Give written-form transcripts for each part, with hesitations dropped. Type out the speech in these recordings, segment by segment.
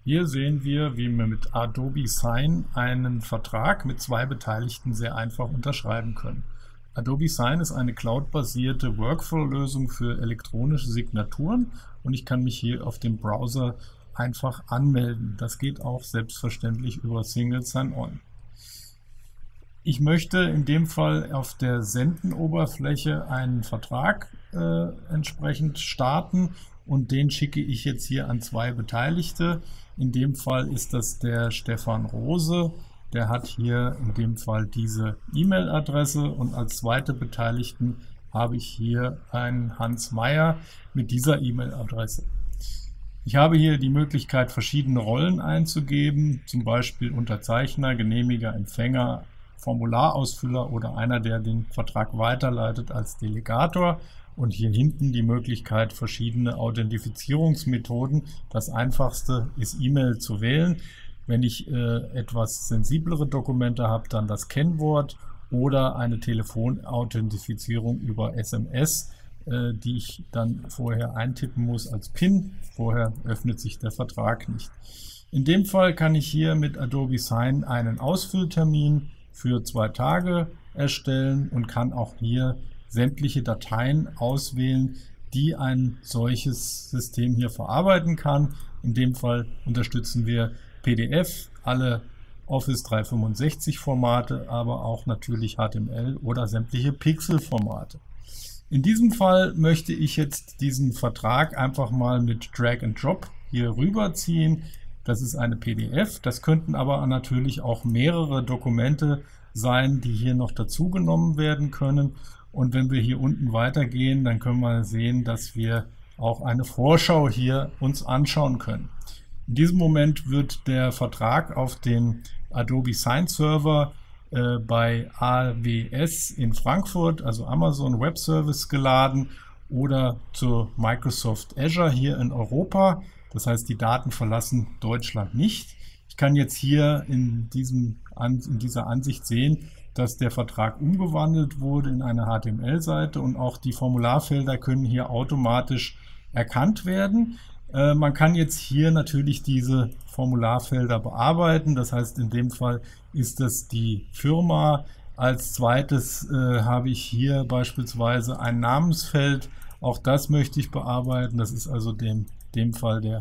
Hier sehen wir, wie wir mit Adobe Sign einen Vertrag mit zwei Beteiligten sehr einfach unterschreiben können. Adobe Sign ist eine cloud-basierte Workflow-Lösung für elektronische Signaturen und ich kann mich hier auf dem Browser einfach anmelden. Das geht auch selbstverständlich über Single Sign-On. Ich möchte in dem Fall auf der Senden-Oberfläche einen Vertrag entsprechend starten und den schicke ich jetzt hier an zwei Beteiligte. In dem Fall ist das der Stefan Rose, der hat hier in dem Fall diese E-Mail-Adresse und als zweite Beteiligten habe ich hier einen Hans Meyer mit dieser E-Mail-Adresse. Ich habe hier die Möglichkeit, verschiedene Rollen einzugeben, zum Beispiel Unterzeichner, Genehmiger, Empfänger, Formularausfüller oder einer, der den Vertrag weiterleitet als Delegator. Und hier hinten die Möglichkeit, verschiedene Authentifizierungsmethoden. Das einfachste ist E-Mail zu wählen. Wenn ich etwas sensiblere Dokumente habe, dann das Kennwort oder eine Telefonauthentifizierung über SMS, die ich dann vorher eintippen muss als PIN. Vorher öffnet sich der Vertrag nicht. In dem Fall kann ich hier mit Adobe Sign einen Ausfülltermin für 2 Tage erstellen und kann auch hier sämtliche Dateien auswählen, die ein solches System hier verarbeiten kann. In dem Fall unterstützen wir PDF, alle Office 365 Formate, aber auch natürlich HTML oder sämtliche Pixel-Formate. In diesem Fall möchte ich jetzt diesen Vertrag einfach mal mit Drag and Drop hier rüberziehen. Das ist eine PDF, das könnten aber natürlich auch mehrere Dokumente sein, die hier noch dazu genommen werden können. Und wenn wir hier unten weitergehen, dann können wir sehen, dass wir auch eine Vorschau hier uns anschauen können. In diesem Moment wird der Vertrag auf den Adobe Sign Server bei AWS in Frankfurt, also Amazon Web Service, geladen oder zu Microsoft Azure hier in Europa. Das heißt, die Daten verlassen Deutschland nicht. Ich kann jetzt hier in dieser Ansicht sehen, dass der Vertrag umgewandelt wurde in eine HTML-Seite und auch die Formularfelder können hier automatisch erkannt werden. Man kann jetzt hier natürlich diese Formularfelder bearbeiten. Das heißt, in dem Fall ist das die Firma. Als zweites habe ich hier beispielsweise ein Namensfeld. Auch das möchte ich bearbeiten. Das ist also in dem Fall der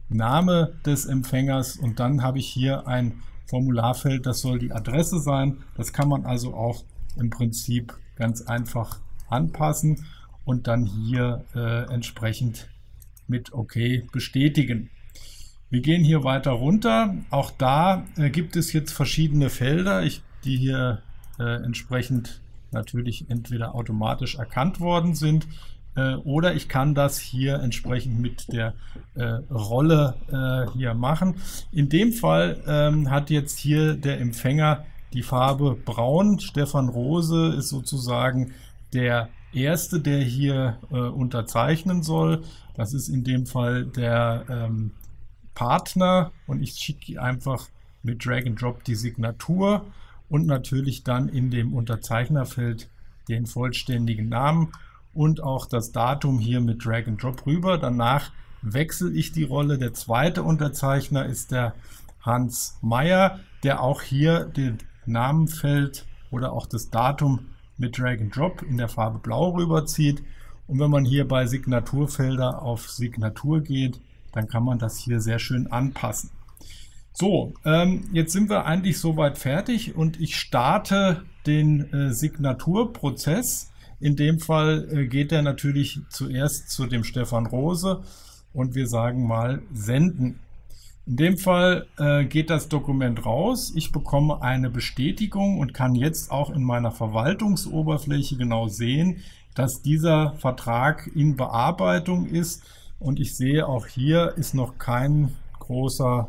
Name des Empfängers. Und dann habe ich hier ein Formularfeld, das soll die Adresse sein. Das kann man also auch im Prinzip ganz einfach anpassen und dann hier entsprechend mit OK bestätigen. Wir gehen hier weiter runter. Auch da gibt es jetzt verschiedene Felder, die hier entsprechend natürlich entweder automatisch erkannt worden sind oder ich kann das hier entsprechend mit der Rolle hier machen. In dem Fall hat jetzt hier der Empfänger die Farbe Braun. Stefan Rose ist sozusagen der Erste, der hier unterzeichnen soll. Das ist in dem Fall der Partner und ich schicke einfach mit Drag and Drop die Signatur und natürlich dann in dem Unterzeichnerfeld den vollständigen Namen und auch das Datum hier mit Drag and Drop rüber. Danach wechsle ich die Rolle. Der zweite Unterzeichner ist der Hans Meyer, der auch hier den Namenfeld oder auch das Datum mit Drag and Drop in der Farbe Blau rüberzieht. Und wenn man hier bei Signaturfelder auf Signatur geht, dann kann man das hier sehr schön anpassen. So, jetzt sind wir eigentlich soweit fertig und ich starte den Signaturprozess. In dem Fall geht er natürlich zuerst zu dem Stefan Rose und wir sagen mal senden. In dem Fall geht das Dokument raus. Ich bekomme eine Bestätigung und kann jetzt auch in meiner Verwaltungsoberfläche genau sehen, dass dieser Vertrag in Bearbeitung ist. Und ich sehe, auch hier ist noch keine große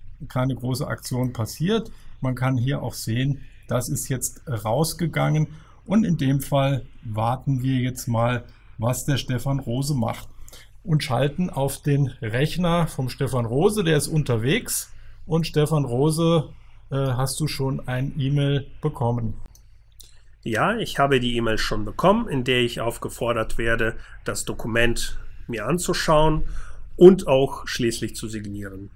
Aktion passiert. Man kann hier auch sehen, das ist jetzt rausgegangen. Und in dem Fall warten wir jetzt mal, was der Stefan Rose macht. Und schalten auf den Rechner vom Stefan Rose, der ist unterwegs. Und Stefan Rose, hast du schon ein E-Mail bekommen? Ja, ich habe die E-Mail schon bekommen, in der ich aufgefordert werde, das Dokument mir anzuschauen und auch schließlich zu signieren.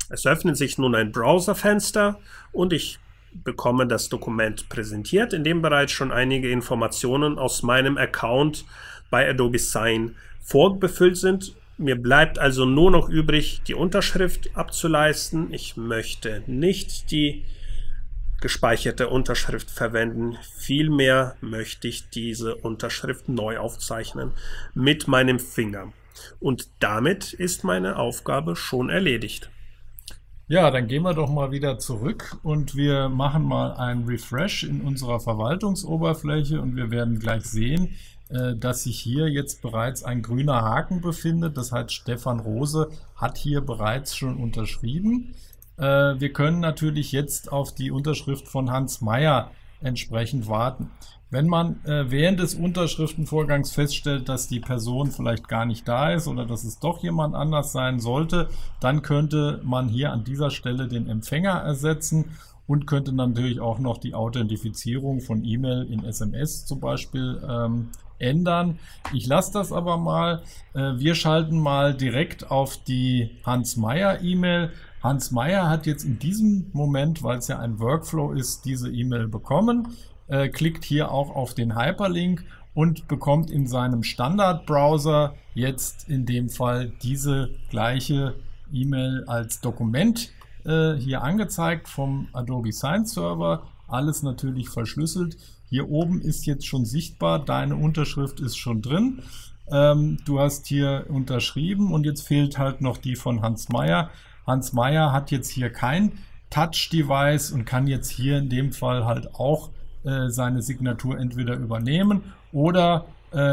Es öffnet sich nun ein Browserfenster und ich bekomme das Dokument präsentiert, in dem bereits schon einige Informationen aus meinem Account bei Adobe Sign vorbefüllt sind. Mir bleibt also nur noch übrig, die Unterschrift abzuleisten. Ich möchte nicht die gespeicherte Unterschrift verwenden. Vielmehr möchte ich diese Unterschrift neu aufzeichnen mit meinem Finger. Und damit ist meine Aufgabe schon erledigt. Ja, dann gehen wir doch mal wieder zurück und wir machen mal einen Refresh in unserer Verwaltungsoberfläche und wir werden gleich sehen, dass sich hier jetzt bereits ein grüner Haken befindet. Das heißt, Stefan Rose hat hier bereits schon unterschrieben. Wir können natürlich jetzt auf die Unterschrift von Hans Meyer entsprechend warten. Wenn man während des Unterschriftenvorgangs feststellt, dass die Person vielleicht gar nicht da ist oder dass es doch jemand anders sein sollte, dann könnte man hier an dieser Stelle den Empfänger ersetzen und könnte natürlich auch noch die Authentifizierung von E-Mail in SMS zum Beispiel ändern. Ich lasse das aber mal. Wir schalten mal direkt auf die Hans Meyer E-Mail. Hans Meyer hat jetzt in diesem Moment, weil es ja ein Workflow ist, diese E-Mail bekommen. Klickt hier auch auf den Hyperlink und bekommt in seinem Standardbrowser jetzt in dem Fall diese gleiche E-Mail als Dokument hier angezeigt vom Adobe Sign Server. Alles natürlich verschlüsselt. Hier oben ist jetzt schon sichtbar, deine Unterschrift ist schon drin. Du hast hier unterschrieben und jetzt fehlt halt noch die von Hans Meyer. Hans Meyer hat jetzt hier kein Touch-Device und kann jetzt hier in dem Fall halt auch seine Signatur entweder übernehmen oder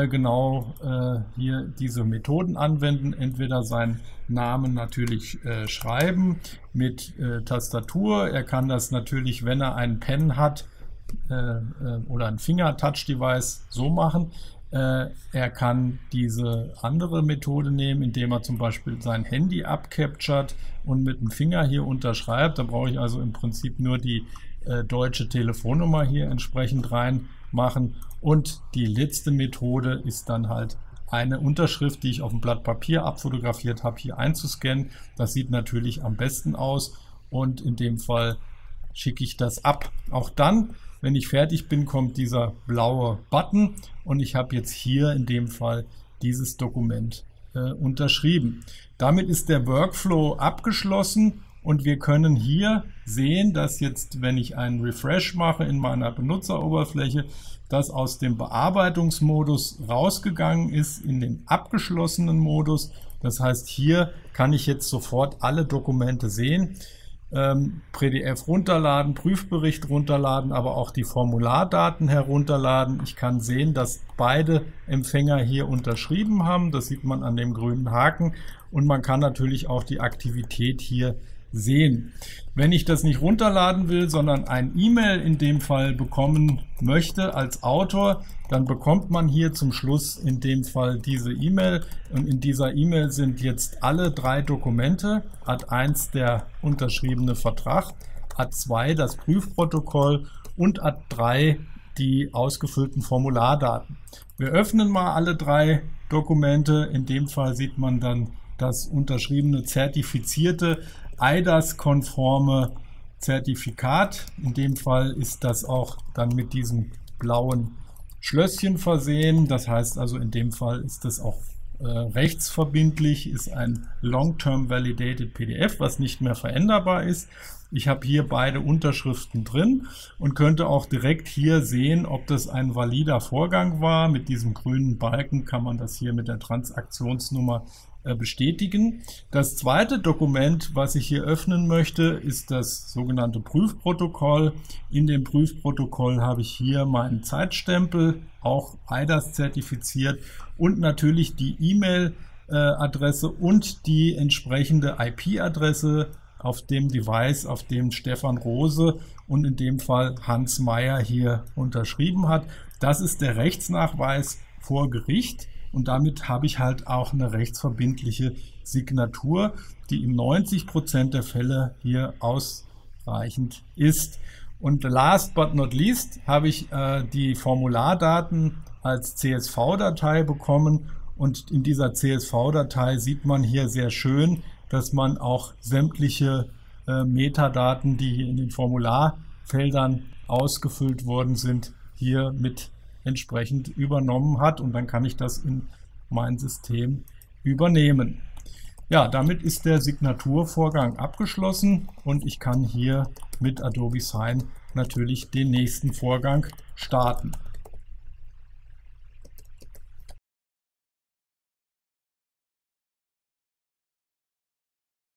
hier diese Methoden anwenden, entweder seinen Namen natürlich schreiben mit Tastatur. Er kann das natürlich, wenn er einen Pen hat oder ein Finger-Touch-Device, so machen. Er kann diese andere Methode nehmen, indem er zum Beispiel sein Handy abcaptured und mit dem Finger hier unterschreibt. Da brauche ich also im Prinzip nur die deutsche Telefonnummer hier entsprechend reinmachen. Und die letzte Methode ist dann halt eine Unterschrift, die ich auf dem Blatt Papier abfotografiert habe, hier einzuscannen. Das sieht natürlich am besten aus und in dem Fall schicke ich das ab. Auch dann, wenn ich fertig bin, kommt dieser blaue Button und ich habe jetzt hier in dem Fall dieses Dokument unterschrieben. Damit ist der Workflow abgeschlossen und wir können hier sehen, dass jetzt, wenn ich einen Refresh mache in meiner Benutzeroberfläche, das aus dem Bearbeitungsmodus rausgegangen ist in den abgeschlossenen Modus. Das heißt, hier kann ich jetzt sofort alle Dokumente sehen. PDF runterladen, Prüfbericht runterladen, aber auch die Formulardaten herunterladen. Ich kann sehen, dass beide Empfänger hier unterschrieben haben. Das sieht man an dem grünen Haken. Und man kann natürlich auch die Aktivität hier sehen. Wenn ich das nicht runterladen will, sondern ein E-Mail in dem Fall bekommen möchte als Autor, dann bekommt man hier zum Schluss in dem Fall diese E-Mail. Und in dieser E-Mail sind jetzt alle 3 Dokumente. Ad 1 der unterschriebene Vertrag, Ad 2 das Prüfprotokoll und Ad 3 die ausgefüllten Formulardaten. Wir öffnen mal alle 3 Dokumente. In dem Fall sieht man dann das unterschriebene zertifizierte eIDAS-konforme Zertifikat. In dem Fall ist das auch dann mit diesem blauen Schlösschen versehen. Das heißt also, in dem Fall ist das auch rechtsverbindlich, ist ein Long-Term Validated PDF, was nicht mehr veränderbar ist. Ich habe hier beide Unterschriften drin und könnte auch direkt hier sehen, ob das ein valider Vorgang war. Mit diesem grünen Balken kann man das hier mit der Transaktionsnummer bestätigen. Das zweite Dokument, was ich hier öffnen möchte, ist das sogenannte Prüfprotokoll. In dem Prüfprotokoll habe ich hier meinen Zeitstempel, auch eIDAS zertifiziert und natürlich die E-Mail-Adresse und die entsprechende IP-Adresse auf dem Device, auf dem Stefan Rose und in dem Fall Hans Meyer hier unterschrieben hat. Das ist der Rechtsnachweis vor Gericht. Und damit habe ich halt auch eine rechtsverbindliche Signatur, die in 90% der Fälle hier ausreichend ist. Und last but not least habe ich die Formulardaten als CSV-Datei bekommen. Und in dieser CSV-Datei sieht man hier sehr schön, dass man auch sämtliche Metadaten, die hier in den Formularfeldern ausgefüllt worden sind, hier mit entsprechend übernommen hat, und dann kann ich das in mein System übernehmen. Ja, damit ist der Signaturvorgang abgeschlossen und ich kann hier mit Adobe Sign natürlich den nächsten Vorgang starten.